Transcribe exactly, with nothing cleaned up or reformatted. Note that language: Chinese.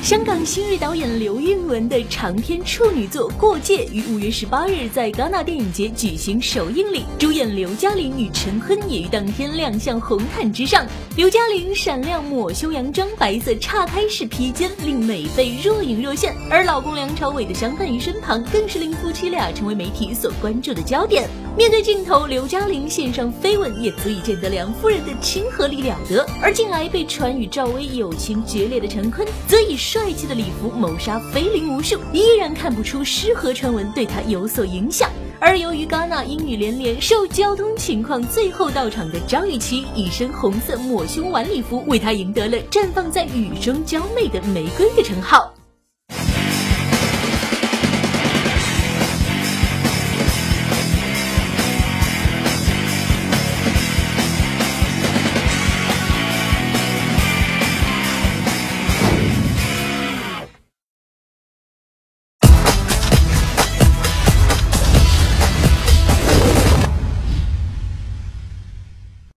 香港新锐导演刘韵雯的长篇处女作《过界》于五月十八日在戛纳电影节举行首映礼，主演刘嘉玲与陈坤也于当天亮相红毯之上。刘嘉玲闪亮抹胸洋装，白色岔开式披肩令美背若隐若现，而老公梁朝伟的相伴于身旁，更是令夫妻俩成为媒体所关注的焦点。面对镜头，刘嘉玲献上飞吻，也足以见得梁夫人的亲和力了得。而近来被传与赵薇友情决裂的陈坤，则以帅气的礼服谋杀非礼无数，依然看不出失和传闻对他有所影响。而由于戛纳阴雨连连，受交通情况最后到场的张雨绮以身红色抹胸晚礼服为他赢得了绽放在雨中娇媚的玫瑰的称号。